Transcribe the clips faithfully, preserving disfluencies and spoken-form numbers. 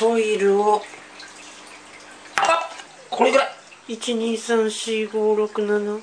ソイルを、あ、これぐらい。 いちにさんしごろくなな。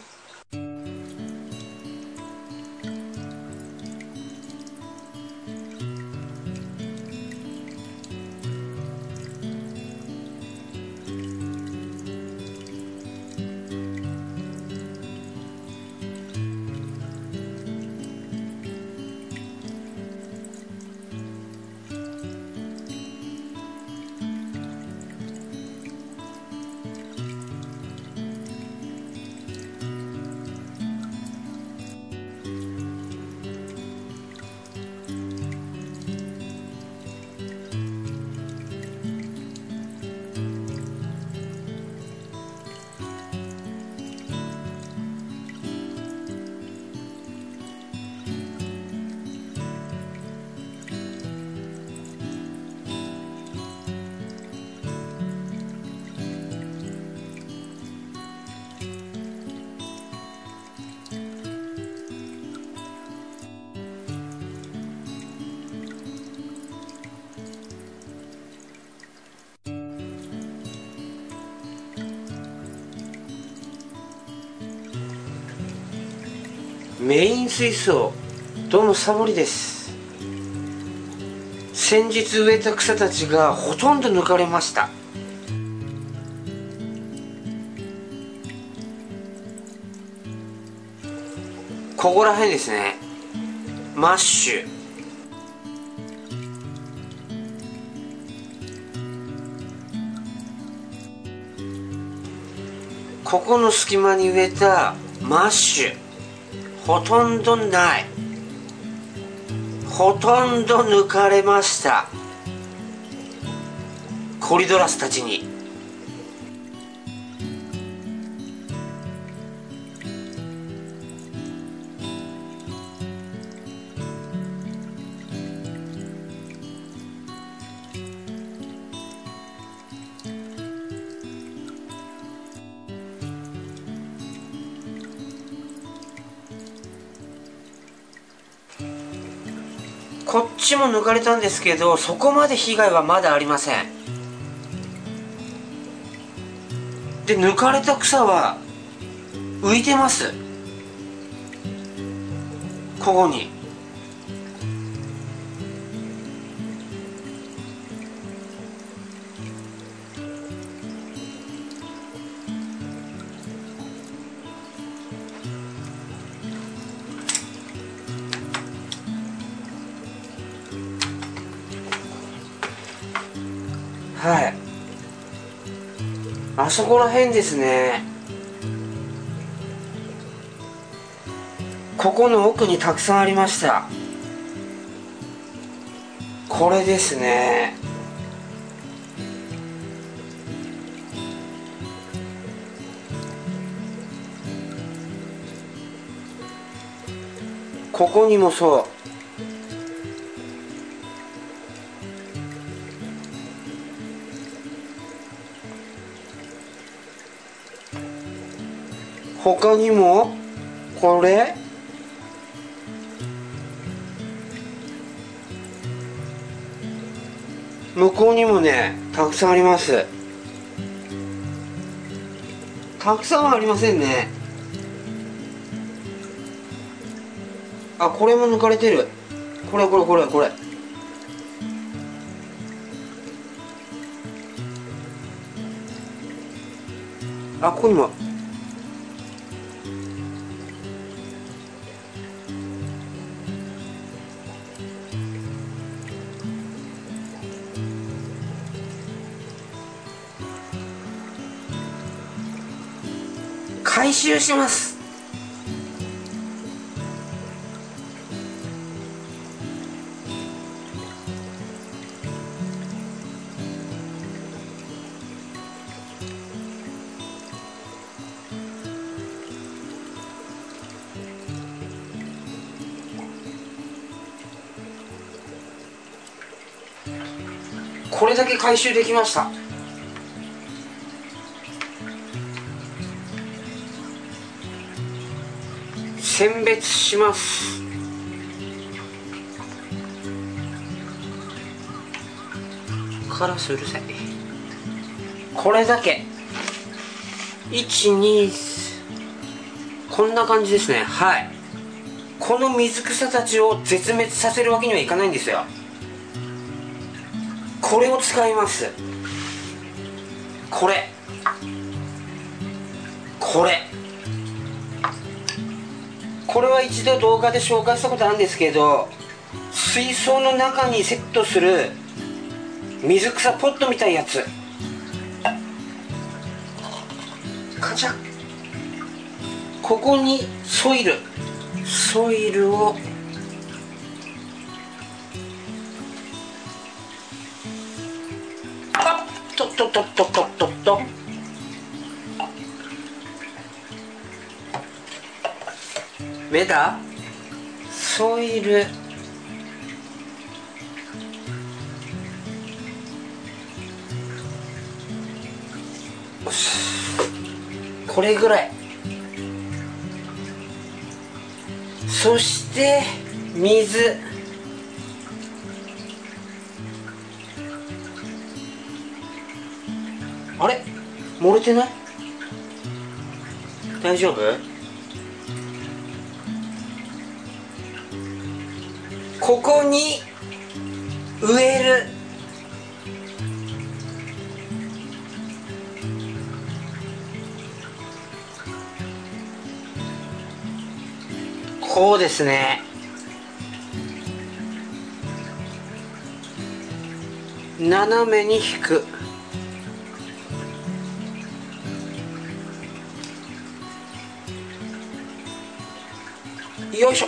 メイン水槽、どうもサボりです。先日植えた草たちがほとんど抜かれました。ここら辺ですね。マッシュ、ここの隙間に植えたマッシュ、ほとんどない。ほとんど抜かれました。コリドラスたちに。こっちも抜かれたんですけど、そこまで被害はまだありません。で、抜かれた草は浮いてます。ここに。はい、あそこら辺ですね。ここの奥にたくさんありました。これですね。ここにもそう。他にもこれ、向こうにもね、たくさんあります。たくさんはありませんね。あ、これも抜かれてる。これこれこれこれ。あ、ここにも。回収します。これだけ回収できました。選別します。 カラスうるさい。これだけいちにこんな感じですね。はい、この水草たちを絶滅させるわけにはいかないんですよ。これを使います。これこれこれは一度動画で紹介したことあるんですけど、水槽の中にセットする水草ポットみたいなやつ、カチャッ、ここにソイルソイルをあっとっとっとっとっとっとっと目だソイルこれぐらい。そして水、あれ漏れてない？大丈夫？ここに植える。こうですね。斜めに引く。よいしょ。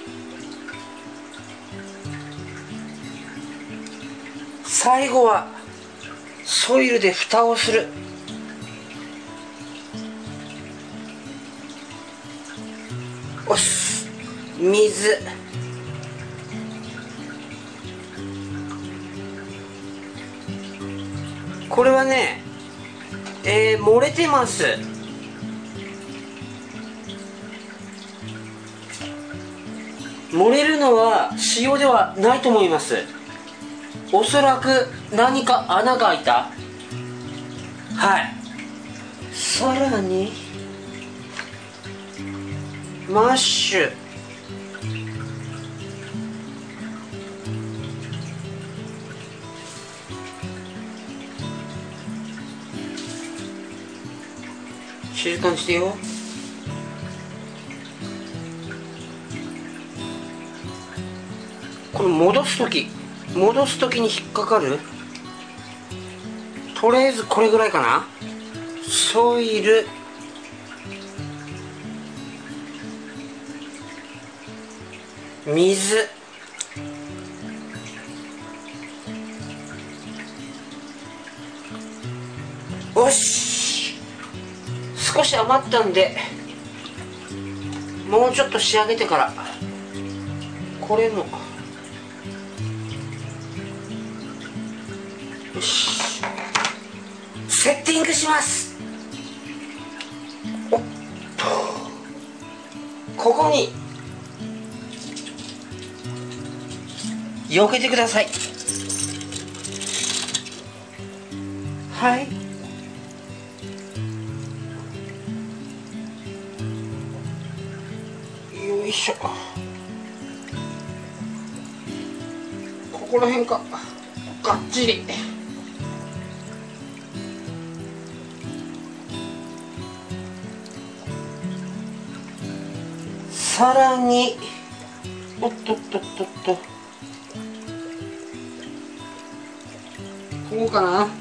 最後はソイルで蓋をする。おし、水、これはね、えー、漏れてます。漏れるのは塩ではないと思います。おそらく何か穴が開いた。はい。さらにマッシュ、静かにしてよ。これ戻す時戻す時に引っかかる。とりあえずこれぐらいかな。ソイル、水、よし、少し余ったんでもうちょっと仕上げてからこれもよし、セッティングします。おっと、ここに避けてください。はい、よいしょ。ここら辺かがっちり。さらにおっとっとっとっと、こうかな。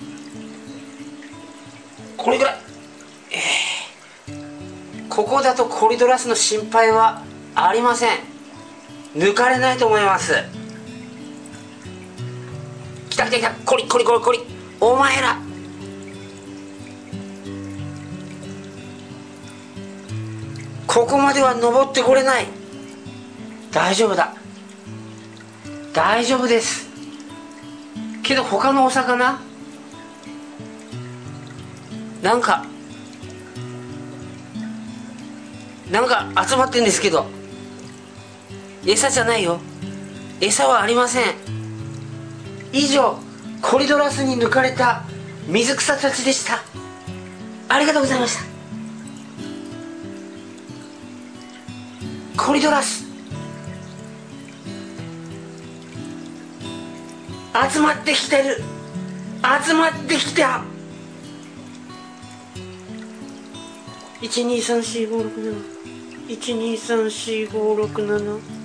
これぐらい、えー、ここだとコリドラスの心配はありません。抜かれないと思います。来た来た来た、コリコリコリコリ、お前らここまでは登ってこれない。大丈夫だ、大丈夫です。けど他のお魚なんかなんか集まってんですけど、餌じゃないよ。餌はありません。以上、 コリドラスに抜かれた水草たちでした。ありがとうございました。コリドラス集まってきてる、集まってきた。 いちにさんしごろくなないちにさんしごろくなな